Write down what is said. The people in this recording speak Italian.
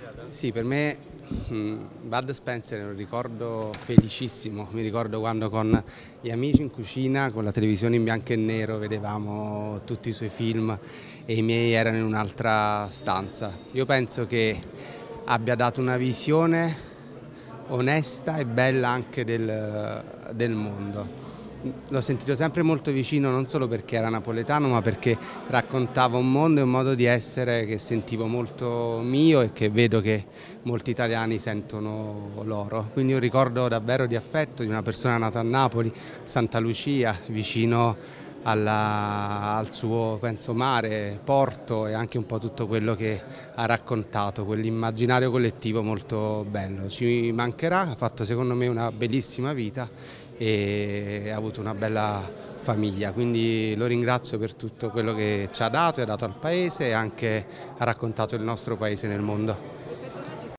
Sì, per me Bud Spencer è un ricordo felicissimo. Mi ricordo quando con gli amici in cucina, con la televisione in bianco e nero, vedevamo tutti i suoi film e i miei erano in un'altra stanza. Io penso che abbia dato una visione onesta e bella anche del mondo. L'ho sentito sempre molto vicino, non solo perché era napoletano, ma perché raccontava un mondo e un modo di essere che sentivo molto mio e che vedo che molti italiani sentono loro. Quindi un ricordo davvero di affetto di una persona nata a Napoli, Santa Lucia, vicino al suo, penso, mare, porto, e anche un po' tutto quello che ha raccontato, quell'immaginario collettivo molto bello. Ci mancherà, ha fatto secondo me una bellissima vita e ha avuto una bella famiglia, quindi lo ringrazio per tutto quello che ci ha dato e ha dato al paese, e anche ha raccontato il nostro paese nel mondo.